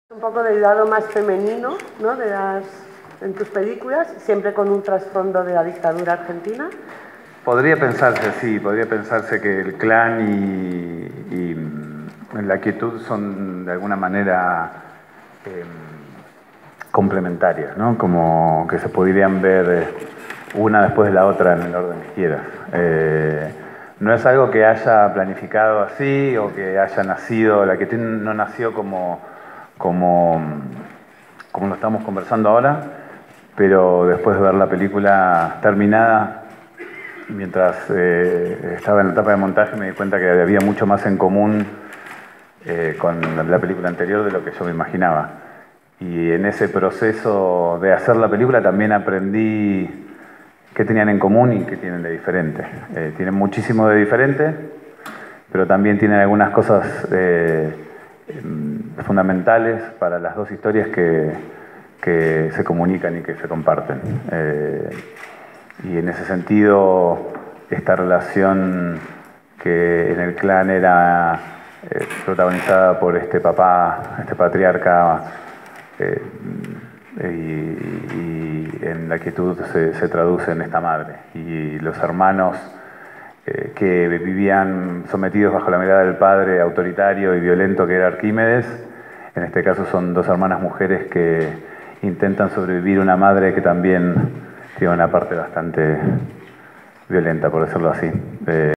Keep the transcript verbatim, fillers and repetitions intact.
Un poco del lado más femenino, ¿no?, de las, en tus películas, siempre con un trasfondo de la dictadura argentina. Podría pensarse, sí, podría pensarse que el clan y, y la quietud son de alguna manera eh, complementarias, ¿no? Como que se podrían ver una después de la otra en el orden que quieras. Eh, no es algo que haya planificado así o que haya nacido, la quietud no nació como, como, como lo estamos conversando ahora, pero después de ver la película terminada, mientras eh, estaba en la etapa de montaje, me di cuenta que había mucho más en común eh, con la película anterior de lo que yo me imaginaba. Y en ese proceso de hacer la película también aprendí qué tenían en común y qué tienen de diferente. Eh, tienen muchísimo de diferente, pero también tienen algunas cosas eh, fundamentales para las dos historias que, que se comunican y que se comparten. Eh, y en ese sentido, esta relación que en el clan era eh, protagonizada por este papá, este patriarca, eh, y, y en la quietud se, se traduce en esta madre. Y los hermanos eh, que vivían sometidos bajo la mirada del padre autoritario y violento que era Arquímedes, en este caso son dos hermanas mujeres que intentan sobrevivir una madre que también tiene una parte bastante violenta, por decirlo así. Eh,